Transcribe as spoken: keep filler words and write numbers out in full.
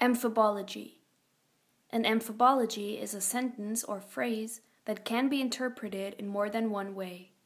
Amphibology. An amphibology is a sentence or phrase that can be interpreted in more than one way.